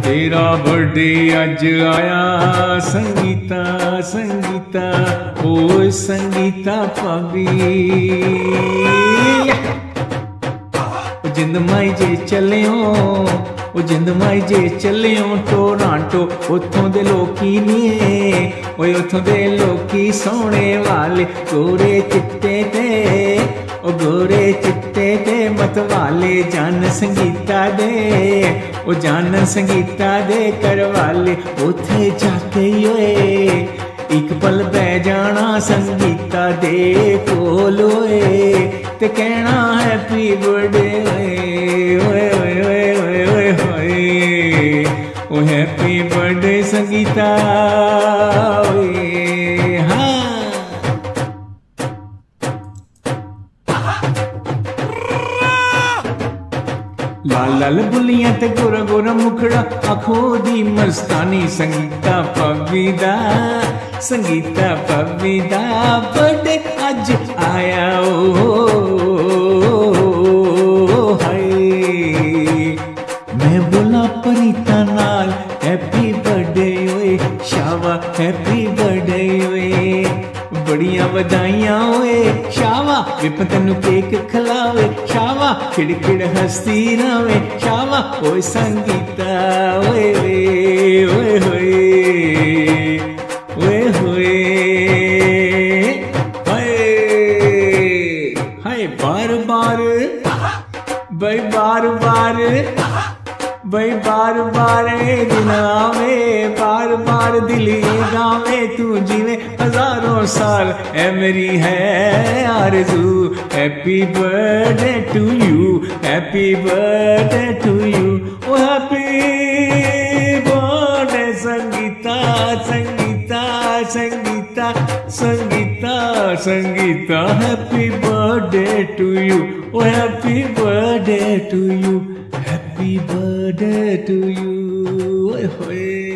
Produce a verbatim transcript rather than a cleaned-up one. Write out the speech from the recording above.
तेरा बर्थडे अज आया संगीता संगीता ओ संगीता भाभी जिंद माई जे चलियो ओ जिंद माई जे चलियो टोरांटो उथों दे लोकी नी ओए उथों दे लोकी सोने वाले गोरे चिट्टे ते ओ गोरे चिट्टे ते मतवाले जान संगीता दे ओ जान संगीता दे करवाले उथे जाके ओए एक पल बह जाना संगीता दे कोल ओए ते कहना हैप्पी बर्थडे ओए ओए ओए ओए ओए ओए ओ हैप्पी बर्थडे संगीता ओए हाँ लाल लाल बुलियां ते गोरा गोरा मुखड़ा आखो दी मस्तानी संगीता भाभी दा संगीता भाभी दा बर्थडे अज आया ओ हाय मैं बोला परीता नाल हैप्पी बर्थडे ओए शावा हैप्पी बर्थडे ओए बड़िया बधाइयां ओए शावा विप तेनू केक खिलावे शावा खिड़ खिड़ हस्ती रवे शावा ओए संगीता ओए ओए होए ओए होए हाय बार बार भाई बार बार भाई बार बार दिन आवे बार बार दिली गावे तू जीवे हजारों साल है मेरी है आरज़ू happy birthday to you happy birthday to you oh happy birthday Sangeeta Sangeeta Sangeeta Sangeeta Sangeeta happy birthday to you oh happy birthday to you happy birthday to you ओए होए।